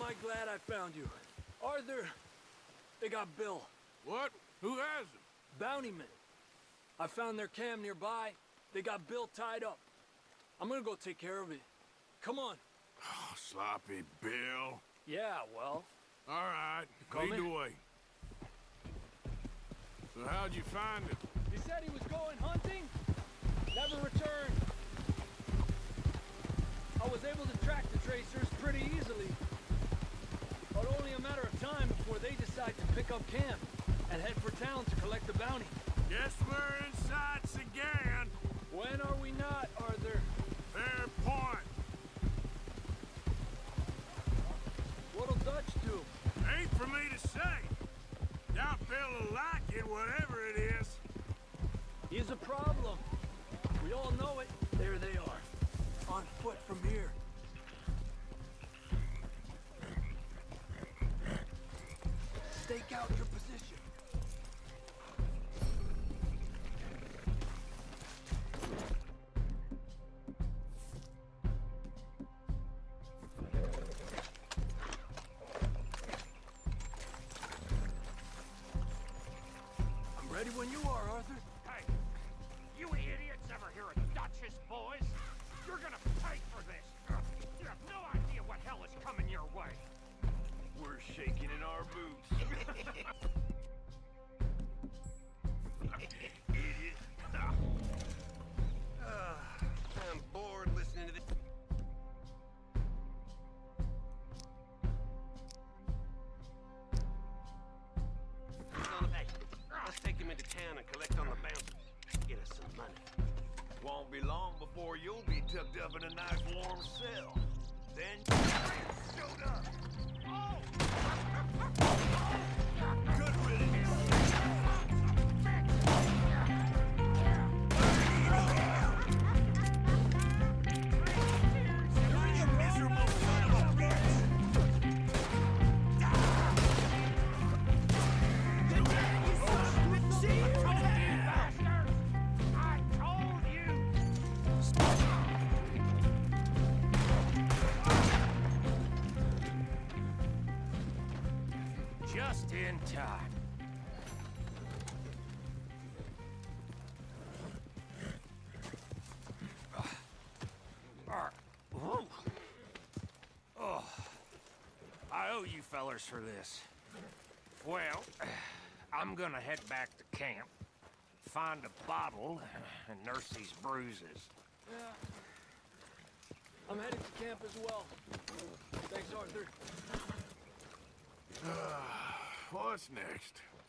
I glad I found you. Arthur, they got Bill. What? Who has him? Bountymen. I found their camp nearby. They got Bill tied up. I'm gonna go take care of it. Come on. Oh, sloppy Bill. Yeah, well. All right, coming? lead the way. So how'd you find him? He said he was going hunting. Never returned. I was able to track the tracers pretty easily. But only a matter of time before they decide to pick up camp and head for town to collect the bounty. Guess we're in sights again. When are we not, Arthur? Fair point. What'll Dutch do? Ain't for me to say. Doubt Bill will like it, whatever it is. He's a problem. We all know it. There they are. On foot from here. Stake out your position. I'm ready when you are, Arthur. Hey, you idiots ever hear of Dutch's boys? You're gonna pay for this. You have no idea what hell is coming your way. We're shaking in our boots. Idiot. I'm bored listening to this. Hey, let's take him into town and collect on the bounty. Get us some money. Won't be long before you'll be tucked up in a nice warm cell. Then showed up. Good riddance. You miserable son of a bitch. I told you! Just in time. Oh, I owe you fellers for this. Well, I'm gonna head back to camp, find a bottle, and nurse these bruises. Yeah. I'm headed to camp as well. Thanks, Arthur. What's next?